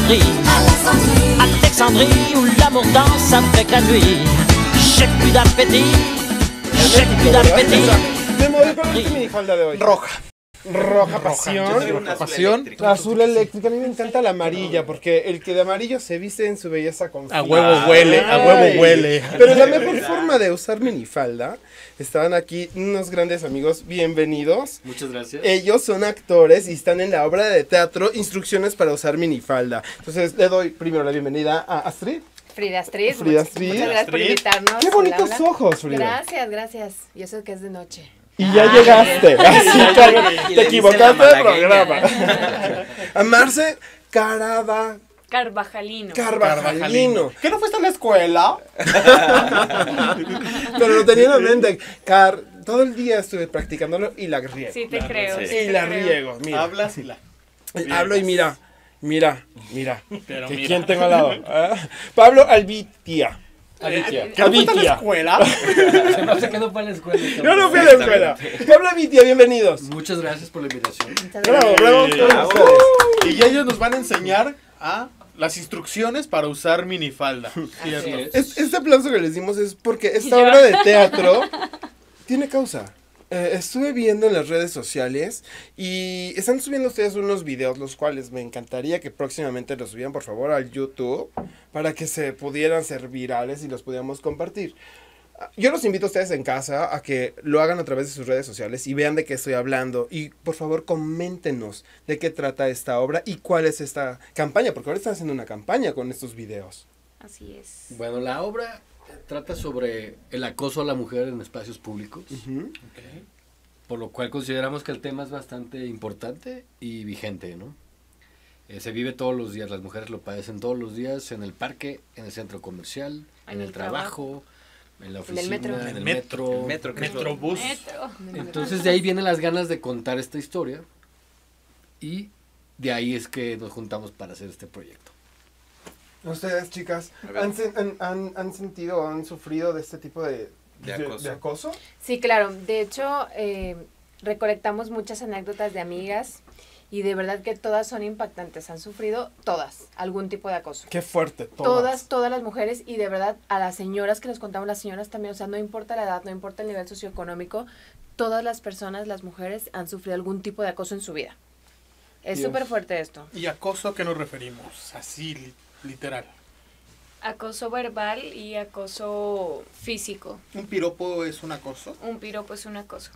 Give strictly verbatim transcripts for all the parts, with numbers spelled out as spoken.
Alexandrie, Alexandrie où l'amour danse avec la nuit. J'ai plus d'appétit, j'ai plus d'appétit. Memo, ¿cuál es tu minifalda de hoy? Roja. Roja pasión. Roja pasión. La azul eléctrica, a mí me encanta la amarilla, porque el que de amarillo se viste en su belleza con A huevo huele, a huevo huele. Pero la mejor forma de usar minifalda, estaban aquí unos grandes amigos, bienvenidos. Muchas gracias. Ellos son actores y están en la obra de teatro Instrucciones para usar minifalda. Entonces le doy primero la bienvenida a Astrid. Frida Astrid. Frida Astrid. Muchas gracias por invitarnos. Qué bonitos Hola, hola. ojos, Frida. Gracias, gracias. Y eso que es de noche. Y ya llegaste. Así, claro, Y te le equivocaste dice la del programa. malagueña. A Marce Caraba, Carvajalino. Carvajalino. ¿Qué no fuiste a la escuela? Pero lo tenía en la mente. Car, todo el día estuve practicándolo y la riego. Sí, te creo. sí. sí y te la creo. riego. Mira. Hablas y la. Y hablo y mira. Mira, mira. Pero ¿Que mira. ¿Quién tengo al lado? Ah, Pablo Albitia. ¿Qué no fuiste a la escuela? No se quedó para la escuela. Yo no fui a la escuela. Pablo Albitia, bienvenidos. Muchas gracias por la invitación. Muchas Bravo, gracias. bravo. Bravo. todos ustedes. Y ellos nos van a enseñar a las instrucciones para usar minifalda. Sí, así es. Es- Este aplauso que les dimos es porque esta Yo. obra de teatro tiene causa. Eh, estuve viendo en las redes sociales y están subiendo ustedes unos videos, los cuales me encantaría que próximamente los subieran, por favor, al YouTube, para que se pudieran ser virales y los pudiéramos compartir. Yo los invito a ustedes en casa a que lo hagan a través de sus redes sociales y vean de qué estoy hablando. Y por favor, coméntenos de qué trata esta obra y cuál es esta campaña, porque ahora están haciendo una campaña con estos videos. Así es. Bueno, la obra trata sobre el acoso a la mujer en espacios públicos, Ujú. por lo cual consideramos que el tema es bastante importante y vigente, ¿no? Eh, se vive todos los días, las mujeres lo padecen todos los días en el parque, en el centro comercial, en, En el el trabajo, en la En el oficina, metro. en el Metro. metro. El metro, que es lo- Metrobús. Metro. Entonces de ahí vienen las ganas de contar esta historia y de ahí es que nos juntamos para hacer este proyecto. Ustedes, chicas, A ver. ¿han, sen- han, han, han sentido o han sufrido de este tipo de, De acoso. de acoso? Sí, claro. De hecho, eh, recolectamos muchas anécdotas de amigas y de verdad que todas son impactantes. Han sufrido todas algún tipo de acoso. Qué fuerte, todas. Todas, todas las mujeres y de verdad a las señoras que les contamos, las señoras también, o sea, no importa la edad, no importa el nivel socioeconómico, todas las personas, las mujeres han sufrido algún tipo de acoso en su vida. Es Dios. súper fuerte esto. ¿Y acoso a qué nos referimos? Así, li- literal. Acoso verbal y acoso físico. ¿Un piropo es un acoso? Un piropo es un acoso.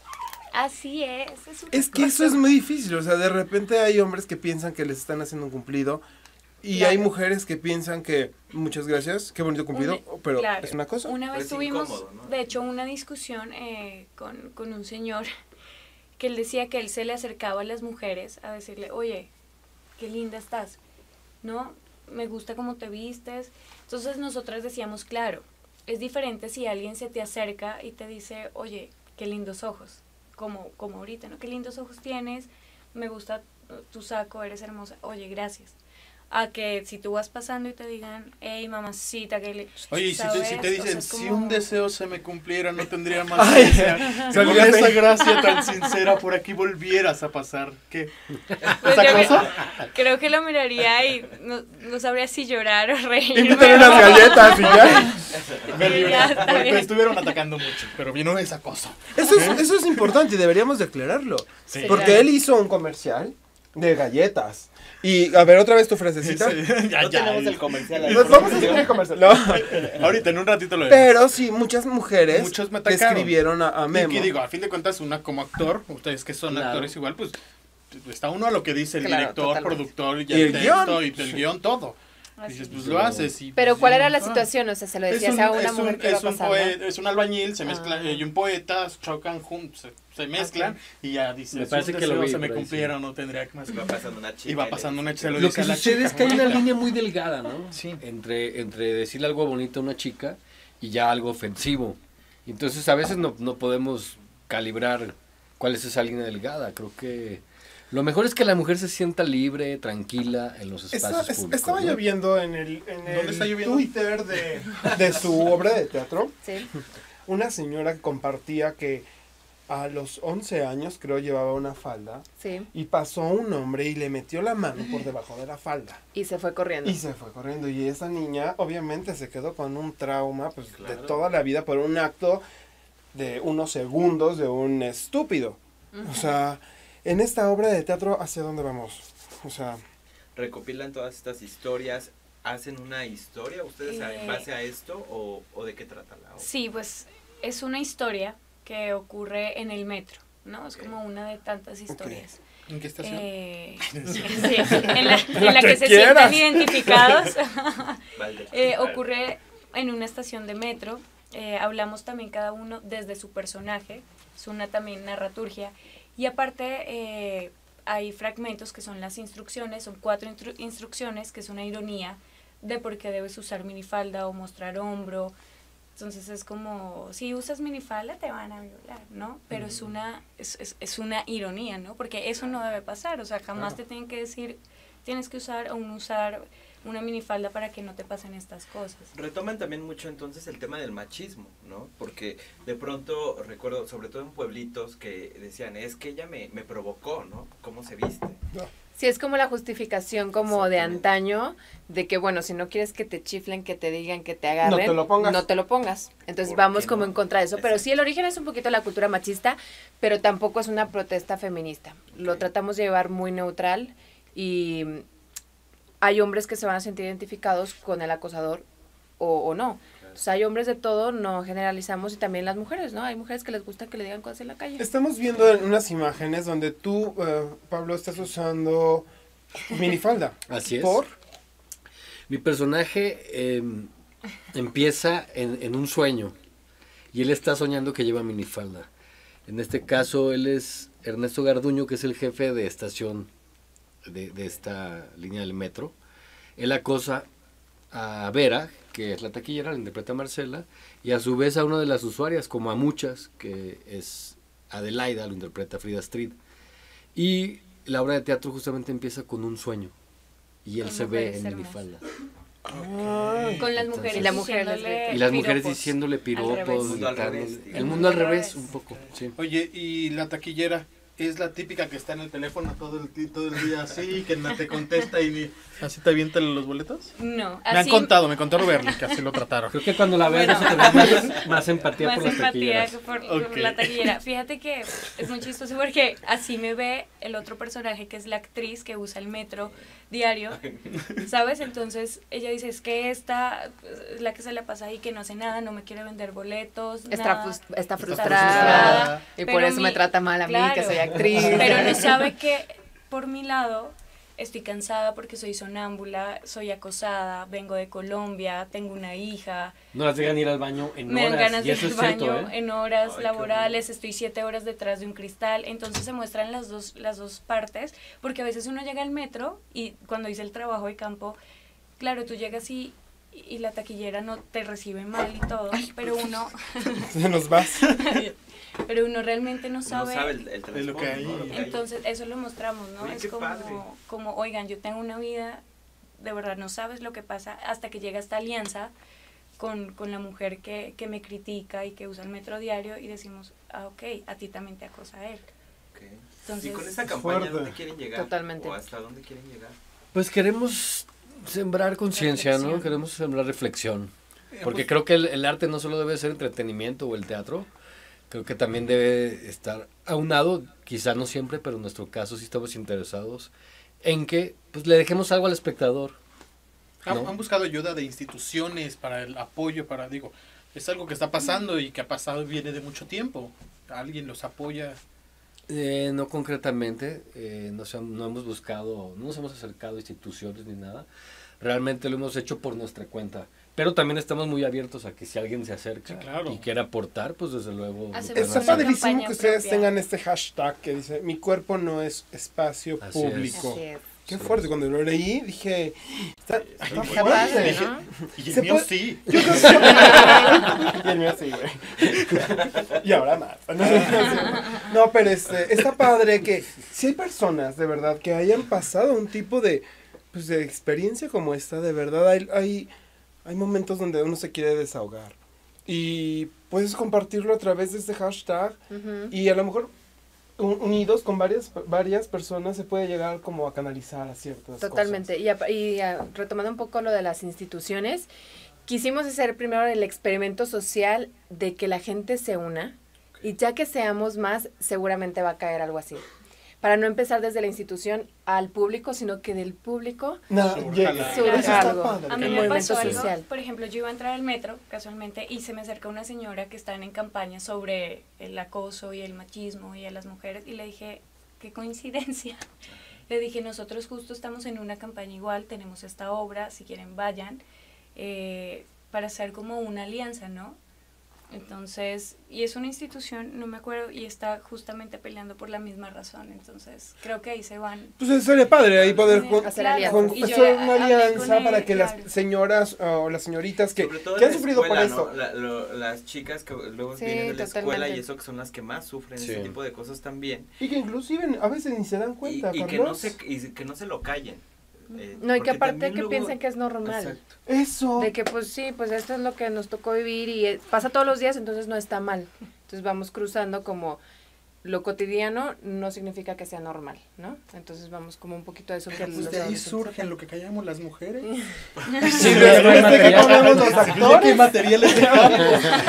Así es. Es, un Es que eso es muy difícil, o sea, de repente hay hombres que piensan que les están haciendo un cumplido y Claro. hay mujeres que piensan que, muchas gracias, qué bonito cumplido, Una- pero claro. es una cosa. Una Pero vez es tuvimos, incómodo, ¿no? de hecho, una discusión eh, con, con un señor que él decía que él se le acercaba a las mujeres a decirle, oye, qué linda estás, ¿no? Me gusta cómo te vistes. Entonces nosotras decíamos, claro, es diferente si alguien se te acerca y te dice, oye, qué lindos ojos, como, como ahorita, ¿no? Qué lindos ojos tienes, me gusta tu saco, eres hermosa, oye, gracias. A que si tú vas pasando y te digan, hey, mamacita, que le... Oye, y si te, si ¿sabes? te O dicen, sea, es si como- un deseo se me cumpliera, no tendría más Ay, que desear. salió Con esa de- gracia tan sincera, por aquí volvieras a pasar. ¿Qué? Pues ¿Esa yo cosa? Creo, creo que lo miraría y no, no sabría si llorar o reírme. Invítale unas galletas y ya. Me ya está me- me bien. estuvieron atacando mucho, pero vino esa cosa. Eso es, eso es importante y deberíamos declararlo. Sí. Porque Claro. él hizo un comercial de galletas. Y, a ver, otra vez tu frasecita. Sí, ya, No ya. tenemos el comercial ahí. Nos vamos a hacer el comercial. No. Ahorita, en un ratito lo vemos. Pero sí, muchas mujeres Muchos me le atacaron. escribieron a, a Y Memo. que digo, a fin de cuentas, una como actor, ustedes que son Claro. actores igual, pues está uno a lo que dice el Claro, director, totalmente. productor y, Y el, el texto guión. y el guión, todo. Así Dices, es. pues lo haces. Y, Pero pues, ¿cuál sí, era la ah. situación? O sea, se lo Es decías un, a una es mujer un, que iba es un pasando. poe- es un albañil, se mezcla, Ah. eh, y un poeta, chocan juntos, se, se mezclan y ya dice, Me si parece un que lo deseo vi se me por ahí, cumpliera, no tendría que más. Y va pasando una chica. Y va le pasando una dice, se lo Lo dice que a la sucede chica, es que hay una bonita. línea muy delgada, ¿no? Sí. Entre, entre decirle algo bonito a una chica y ya algo ofensivo. Entonces a veces no, no podemos calibrar cuál es esa línea delgada. Creo que lo mejor es que la mujer se sienta libre, tranquila en los Está- espacios es- públicos. estaba ¿no? lloviendo en el, en ¿Dónde el está lloviendo? Twitter de, de su obra de teatro. Sí. Una señora que compartía que a los once años, creo, llevaba una falda. Sí. Y pasó un hombre y le metió la mano por debajo de la falda. Y se fue corriendo. Y se fue corriendo. Y esa niña, obviamente, se quedó con un trauma, pues, de Claro. toda la vida por un acto de unos segundos de un estúpido. O sea, en esta obra de teatro, ¿hacia dónde vamos? O sea, Recopilan todas estas historias, hacen una historia, ustedes Eh, en base a esto o, o de qué trata la obra. Sí, pues es una historia que ocurre en el metro, ¿no? Es Ok. como una de tantas historias. ¿En qué estación? Eh, sí, en la, en La la que que se quieras. sientan identificados. Valde. Eh, ocurre en una estación de metro. Eh, hablamos también cada uno desde su personaje. Es una también narraturgia. Y aparte eh, hay fragmentos que son las instrucciones, son cuatro instru- instrucciones, que es una ironía de por qué debes usar minifalda o mostrar hombro. Entonces es como, si usas minifalda te van a violar, ¿no? Pero es una es, es, es una ironía, ¿no? Porque eso no debe pasar, o sea, jamás te tienen que decir, tienes que usar o no usar una minifalda para que no te pasen estas cosas. Retoman también mucho entonces el tema del machismo, ¿no? Porque de pronto recuerdo, sobre todo en pueblitos, que decían, es que ella me, me provocó, ¿no? ¿Cómo se viste? Sí, es como la justificación como de Exactamente. antaño, de que bueno, si no quieres que te chiflen, que te digan, que te agarren, No te lo pongas. no te lo pongas. Entonces ¿Por vamos qué como no? en contra de eso. Pero Exacto. sí, el origen es un poquito la cultura machista, pero tampoco es una protesta feminista. Lo Ok. tratamos de llevar muy neutral y mm, hay hombres que se van a sentir identificados con el acosador o, o no. O sea, hay hombres de todo, no generalizamos, y también las mujeres, ¿no? Hay mujeres que les gusta que le digan cosas en la calle. estamos viendo en unas imágenes donde tú, eh, Pablo, estás usando minifalda. Así es. ¿Por? Mi personaje eh, empieza en, en un sueño y él está soñando que lleva minifalda. En este caso, él es Ernesto Garduño, que es el jefe de estación de, de esta línea del metro. Él acosa a Vera, que es la taquillera, la interpreta Marcela, y a su vez a una de las usuarias, como a muchas, que es Adelaida, lo interpreta Frida Street. Y la obra de teatro justamente empieza con un sueño, y él Con se ve mujeres en hermosas. minifalda. Ay. Con las Entonces- mujeres Y la mujer les diciéndole grita. Y las mujeres piropos. diciéndole Al piropos, revés. El mundo al gritándole. revés, digamos. El mundo al revés, un poco, sí. Oye, y la taquillera es la típica que está en el teléfono todo el, ti- todo el día así, que no te contesta y ni- así te avientan los boletos. No, Me han así contado, me contó Roberto que así lo trataron. Creo que cuando la ves Bueno. vas a tener más, más empatía más por las empatía taquilleras. que por, por Ok. la taquillera. Fíjate que es muy chistoso porque así me ve el otro personaje que es la actriz que usa el metro diario, ¿sabes? Entonces ella dice, es que esta es la que se la pasa ahí, que no hace nada, no me quiere vender boletos, Está, nada. frus- está frustrada, frustrada, y por pero eso me mi- trata mal a mí, claro, que soy actriz. Pero no sabe que por mi lado estoy cansada porque soy sonámbula, soy acosada, vengo de Colombia, tengo una hija, No las dejan ir al baño en me dan horas. ganas y de eso ir es al cierto, baño ¿eh? en horas Ay, qué laborales, estoy siete horas detrás de un cristal, entonces se muestran las dos, las dos partes, porque a veces uno llega al metro y cuando hice el trabajo de campo, claro, tú llegas y, y la taquillera no te recibe mal y todo, pero uno, Se nos vas. pero uno realmente no No sabe, sabe el, el de lo que trasfondo, hay. ¿no? Lo que hay. entonces eso lo mostramos, ¿no? Oye, Es qué como, padre. como, oigan, yo tengo una vida, de verdad no sabes lo que pasa hasta que llega esta alianza con, con la mujer que, que me critica y que usa el metro diario y decimos, ah, ok, a ti también te acosa él. Ok. Entonces, y con esta campaña, Fuerte. ¿dónde quieren llegar? Totalmente. ¿O hasta dónde quieren llegar? Pues queremos sembrar conciencia, ¿no? Reflexión. Queremos sembrar reflexión. Eh, Porque pues, creo que el, el arte no solo debe ser entretenimiento o el teatro, creo que también debe estar aunado, quizá no siempre, pero en nuestro caso sí estamos interesados en que pues le dejemos algo al espectador. ¿Han, ¿no? han buscado ayuda de instituciones para el apoyo, para, digo, es algo que está pasando y que ha pasado y viene de mucho tiempo. ¿Alguien los apoya? Eh, no concretamente, eh, no, se han- no hemos buscado, no nos hemos acercado a instituciones ni nada. Realmente lo hemos hecho por nuestra cuenta. Pero también estamos muy abiertos a que si alguien se acerca Sí, claro. y quiere aportar, pues desde luego. lo Hacemos pueden Está una hacer. padrísimo campaña que ustedes propia. tengan este hashtag que dice, mi cuerpo no es espacio Así es. público. Así es. Qué fuerte, cuando lo leí dije, está, está Qué fuerte. padre, ¿no? Y Se el mío puede- sí. Yo creo que- y el mío sí, güey. Y ahora más. No, pero este, está padre que si hay personas de verdad que hayan pasado un tipo de, pues, de experiencia como esta, de verdad hay, hay, hay momentos donde uno se quiere desahogar. y puedes compartirlo a través de este hashtag Ujú. y a lo mejor un- unidos con varias varias personas se puede llegar como a canalizar a ciertas Totalmente. Y, a- y a- retomando un poco lo de las instituciones, quisimos hacer primero el experimento social de que la gente se una y ya que seamos más, seguramente va a caer algo así. Para no empezar desde la institución al público, sino que del público No, Surja llega- la- eso está algo. padre. A mí El me movimiento pasó algo, social. por ejemplo, yo iba a entrar al metro casualmente y se me acerca una señora que está en campaña sobre el acoso y el machismo y a las mujeres y le dije, qué coincidencia. Le dije, nosotros justo estamos en una campaña igual, tenemos esta obra, si quieren vayan, eh, para hacer como una alianza, ¿no? Entonces, y es una institución, no me acuerdo, y está justamente peleando por la misma razón, entonces creo que ahí se van. Pues eso sería padre ahí poder Sí, jun- hacer claro. alianzas. jun- Y yo hacer le- una hablé con alianza él, para que claro. las señoras o las señoritas que, Sobre todo que en han la sufrido por escuela, eso. ¿no? La- lo- las chicas que luego Sí, vienen de la escuela totalmente. y eso que son las que más sufren Sí. ese tipo de cosas también. Y que inclusive a veces ni se dan Y, cuenta, y que Carlos. no se y que no se lo callen. Eh, No, y que porque aparte también que luego- piensen que es normal. Exacto. Eso. De que pues sí, pues esto es lo que nos tocó vivir y eh, pasa todos los días, entonces no está mal. Entonces vamos cruzando como lo cotidiano no significa que sea normal, ¿no? Entonces vamos como un poquito a eso que Pues los de ahí adolescentes surge sacan. lo que callamos las mujeres. Sí, después de que comemos los ¿De qué actores. materiales dejamos?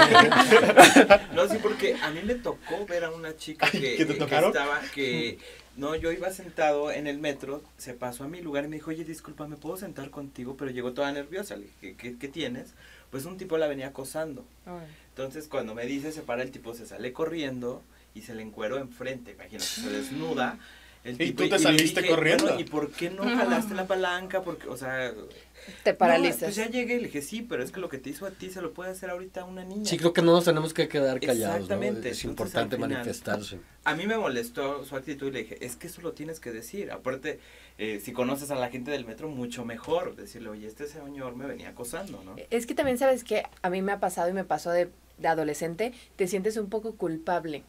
No, sí, porque a mí me tocó ver a una chica Ay, que, ¿que te que tocaron? estaba, que, no, yo iba sentado en el metro, se pasó a mi lugar y me dijo, oye, disculpa, ¿me puedo sentar contigo? Pero llegó toda nerviosa, le dije, ¿qué, qué tienes? Pues un tipo la venía acosando. Ay. Entonces, cuando me dice, se para el tipo, se sale corriendo y se le encueró enfrente, imagínate, se desnuda. El Y tipo, tú te le saliste dije, corriendo. bueno, ¿y por qué no jalaste la palanca? Porque, o sea... Te No, paralizas. pues ya llegué y le dije, sí, pero es que lo que te hizo a ti se lo puede hacer ahorita a una niña. Sí, creo que no nos tenemos que quedar callados, ¿no? Exactamente, Es entonces, importante al final- manifestarse. A mí me molestó su actitud y le dije, es que eso lo tienes que decir. Aparte, eh, si conoces a la gente del metro, mucho mejor decirle, oye, este señor me venía acosando, ¿no? Es que también sabes que a mí me ha pasado y me pasó de, de adolescente, te sientes un poco culpable.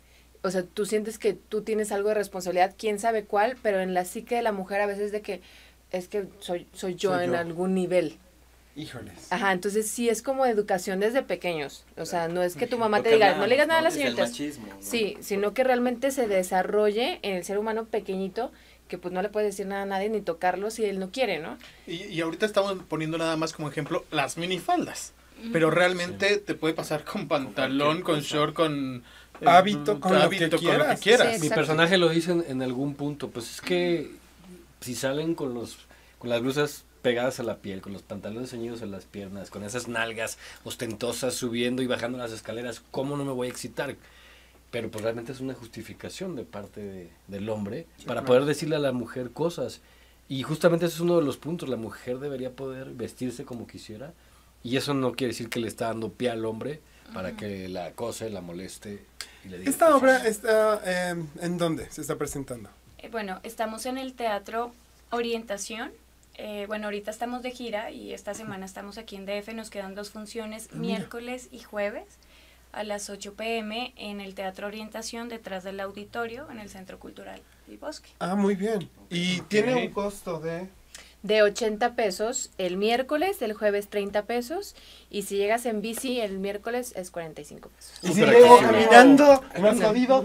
O sea, tú sientes que tú tienes algo de responsabilidad, quién sabe cuál, pero en la psique de la mujer a veces de que es que soy, soy yo Soy en yo. algún nivel. Híjoles. Ajá, entonces sí es como educación desde pequeños. O sea, no es que tu mamá Lo te que diga, no hablábamos, le digas nada a las Desde el señoritas. machismo, ¿no? Sí, sino que realmente se desarrolle en el ser humano pequeñito, que pues no le puedes decir nada a nadie ni tocarlo si él no quiere, ¿no? Y, y ahorita estamos poniendo nada más como ejemplo las minifaldas. Pero realmente te puede pasar con pantalón, cualquier con cosa. short, con eh, Hábito, con lo hábito, que con lo quieras. que quieras. Sí, Mi exacto. personaje lo dice en, en algún punto, pues es que si salen con los con las blusas pegadas a la piel, con los pantalones ceñidos a las piernas, con esas nalgas ostentosas subiendo y bajando las escaleras, ¿cómo no me voy a excitar? Pero pues realmente es una justificación de parte de- del hombre para poder decirle a la mujer cosas. Y justamente ese es uno de los puntos, la mujer debería poder vestirse como quisiera y eso no quiere decir que le está dando pie al hombre para que la acose, la moleste y le diga Esta cosas. obra está, eh, ¿en dónde se está presentando? Eh, bueno, estamos en el Teatro Orientación. Eh, bueno, ahorita estamos de gira y esta semana estamos aquí en D F. Nos quedan dos funciones, miércoles y jueves, a las ocho pm en el Teatro Orientación, detrás del auditorio, en el Centro Cultural del Bosque. Ah, muy bien. Y tiene un costo de... De ochenta pesos el miércoles, el jueves treinta pesos, y si llegas en bici el miércoles es cuarenta y cinco pesos. Y si Súper llego accesible. caminando, más jodido.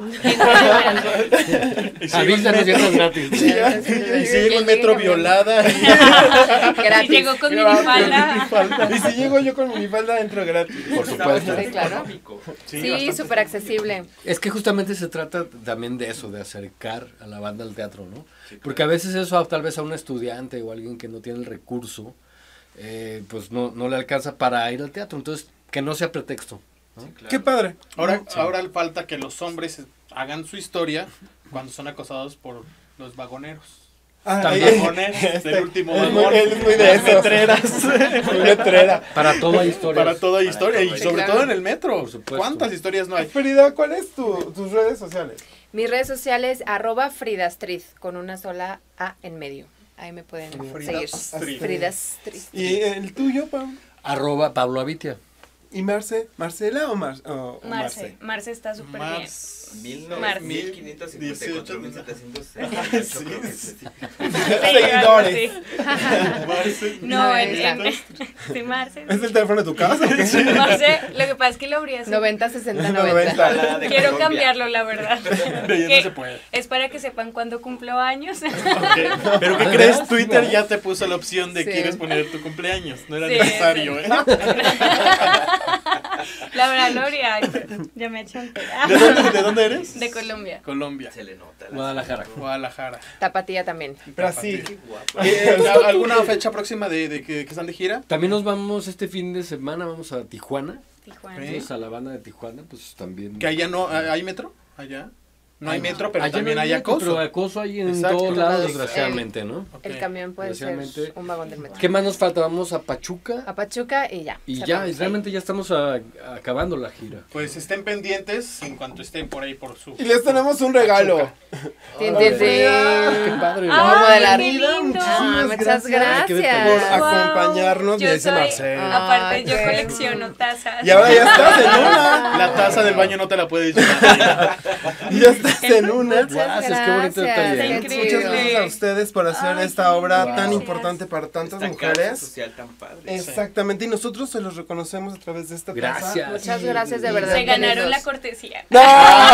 Avísanos y entras gratis. Sí, ya. Y si llego en metro violada. y- Gratis. Y llegó con minifalda. Y si llego yo con mi falda, entro gratis. Por supuesto. Sí, claro. Económico. Sí, bastante. súper accesible. Es que justamente se trata también de eso, de acercar a la banda al teatro, ¿no? Porque a veces eso a- tal vez a un estudiante o alguien que no tiene el recurso, eh, pues no, no le alcanza para ir al teatro, entonces que no sea pretexto. ¿no? Sí, claro. Qué padre. Ahora, ahora falta que los hombres hagan su historia cuando son acosados por los vagoneros. Ah, También. eh, Vagones este, del último es muy- vagón. él es muy de Las eso. metreras. Muy letrera. Para todo hay historias. Para toda historia y todo. sobre Claro. todo en el metro. Por supuesto. ¿Cuántas historias no hay? Frida, ¿cuáles tu, tus redes sociales? Mis redes sociales, arroba Fridastriz, con una sola A en medio. Ahí me pueden seguir. Fridastriz. Fridastriz. ¿Y el tuyo, Pam? Arroba Pablo Avitia. ¿Y Marce? ¿Marcela o, Mar o- o Marce, Marce está súper bien. Más. Mil no- Marce. mil quinientos cincuenta y cuatro mil setecientos sesenta y ocho, creo que sí. Seguidores. Marce. No, en, Noventa. en, sí, Marce. ¿Es el teléfono de tu casa? ¿O qué? Marce, lo que pasa es que lo abrí así. noventa, sesenta, noventa. noventa. La de Quiero Colombia. cambiarlo, la verdad. Pero ya Que no se puede. Es para que sepan cuándo cumplo años. Ok. Pero ¿qué crees? Twitter ya te puso la opción de Sí. quieres poner tu cumpleaños. No era Sí, necesario, sí. ¿eh? La verdad, no habría. Ya me chanté. ¿De dónde, ¿De dónde eres? De Colombia. Colombia. Se le nota. la- Guadalajara. Guadalajara. Tapatía también. Brasil. Qué guapa. Eh, ¿Alguna fecha próxima de, de que, que están de gira? También nos vamos este fin de semana, vamos a Tijuana. Tijuana. Ok. Entonces a la banda de Tijuana, pues también. Que allá no hay metro. Allá. No hay metro, pero Allá también no hay metro, acoso. Pero acoso hay en Exacto. todos lados, Entonces, desgraciadamente, ¿no? Ok. El camión puede ser Desgraciadamente. un vagón del metro. ¿Qué más nos falta? Vamos a Pachuca. A Pachuca y ya. Y ya, cerramos y ahí. realmente ya estamos a- acabando la gira. Pues estén pendientes en cuanto estén por ahí por su. Y les tenemos un regalo. Tin, Órale. tin, tin. Qué padre. ¿no? Vamos a ¡Ay, modelar. qué lindo! Ah, muchas gracias. Qué Por gracias. Wow. acompañarnos, Yo me dice soy- Marcelo. Aparte, yo Ah, colecciono tazas. Y ahora ya estás en una. La taza del baño no te la puedes llevar. Y ya estás en una. Muchas Gracias, qué bonito detalle. Qué Está chido. Muchas gracias a ustedes por hacer Ay, esta qué obra lindo. tan Gracias. importante para tantas Esta causa mujeres. social tan padre. Exactamente, y nosotros se los reconocemos a través de esta taza. Gracias. Muchas Y- gracias de y- verdad. Se ganaron Lindos. la cortesía. ¡No!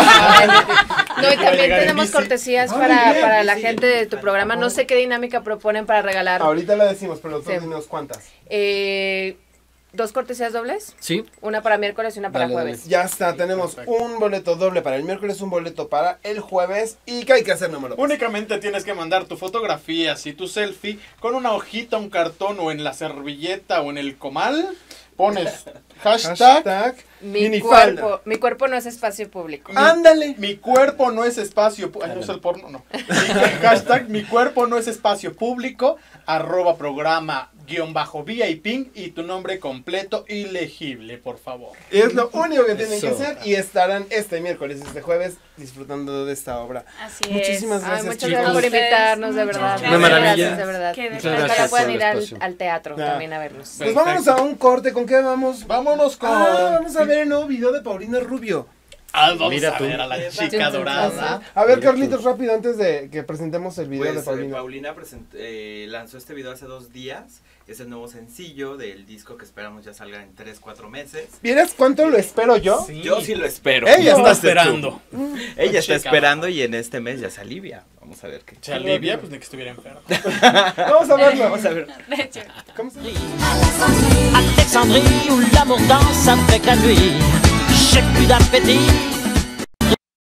No, y también llegar en tenemos bici. cortesías Ay, para, bien, para la sí. gente de tu programa. No sé qué dinámica proponen para regalar. Ahorita la decimos, pero nosotros Sí. dinos cuántas. Eh, ¿Dos cortesías dobles? Sí, Una para miércoles y una para Dale, dale. jueves. Ya está, tenemos Perfecto. un boleto doble para el miércoles, un boleto para el jueves. ¿Y qué hay que hacer, número? Únicamente tienes que mandar tu fotografía, si tu selfie, con una hojita, un cartón o en la servilleta o en el comal. Pones hashtag, Hashtag Mi minifalda. cuerpo, mi cuerpo no es espacio público. Ándale. mi cuerpo no es espacio pu- Ay, no es el porno, no. Mi- hashtag mi cuerpo no es espacio público, arroba programa guión bajo V I P y tu nombre completo y legible, por favor. Es lo único que tienen que Eso. hacer y estarán este miércoles, este jueves, disfrutando de esta obra. Así es. Muchísimas Ay, gracias, muchas chicos. gracias por invitarnos, de Muchas verdad. gracias. Una maravilla. Gracias, de verdad. Qué Muchas detalle. Ojalá gracias puedan por el ir al, espacio. al teatro Ya. también a vernos. Pues vámonos a un corte, ¿con qué vamos? Vámonos con... Ah, vamos a ver el nuevo video de Paulina Rubio. Ah, vamos Mira a tú. ver a la chica dorada. A ver, Mira Carlitos, rápido, antes de que presentemos el video Pues, de eh, Paulina. Paulina present- eh, lanzó este video hace dos días. Es el nuevo sencillo del disco que esperamos ya salga en tres, cuatro meses. ¿Vieras cuánto lo espero yo? Sí. Yo sí lo espero. Ella No está sé tú. esperando. Ella está Chica. esperando y en este mes ya se alivia. Vamos a ver qué. Se alivia, pues de que estuviera enfermo. Vamos a verlo. Vamos a ver. De hecho, ¿Cómo se- Alexandrie où l'amour danse avec la nuit. J'ai plus d'appétit,